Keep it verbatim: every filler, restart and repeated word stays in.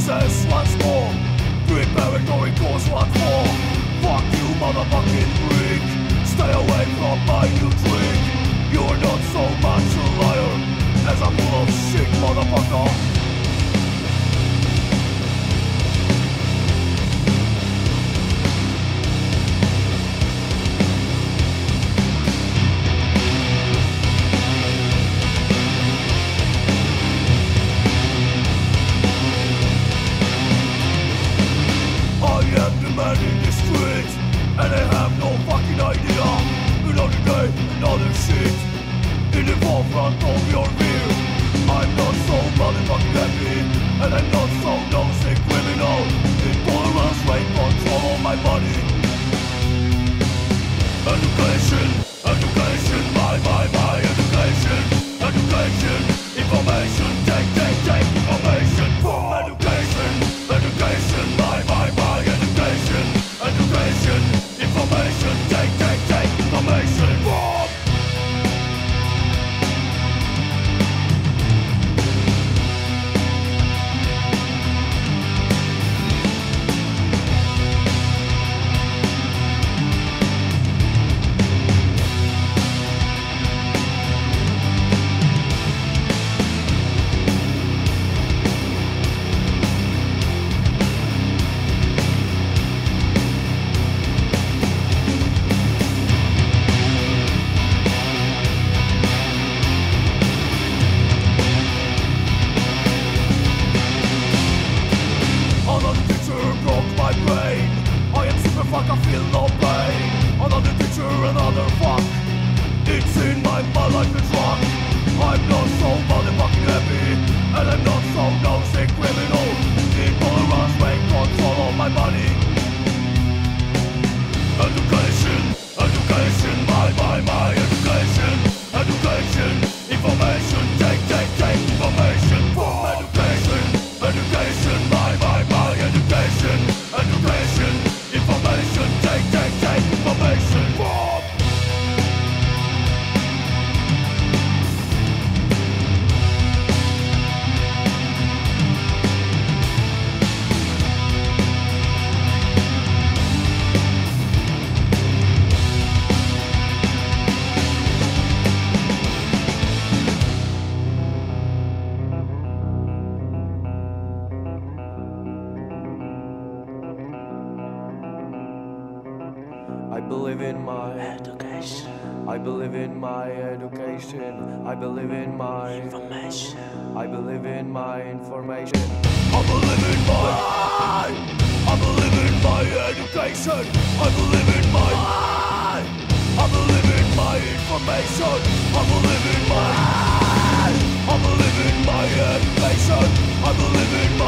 senses once more. Preparatory course once more. Fuck you, motherfucking freak. Stay away from my new trick. You're not so much a liar as I'm full of shit, motherfucker. In the streets, and I have no fucking idea. Another day, another shit in the forefront of your view. I'm not so motherfucking happy, and I'm not so nosy criminal. Intolerance, rape, control of my body. Education, education, my, my, my education. Education, information, take, take, take information from education. Education, my, my, my education. Education, information, take, take, take information from. Fuck, I feel no pain. Another picture, another fuck. It's in my mind like a drug. I'm not so motherfucking happy, and I'm not so nosy criminal. Intolerance, make control of my body. Education, education, my, my, my education. Education, information, take, take, take information from education. Education, my, my, my education. Education, information, take, take, take information from. I believe in my education. I believe in my education. I believe in my information. I believe in my information. I believe in my. I believe in my education. I believe in my. I believe in my information. I believe in my. I believe in my education. I believe in my.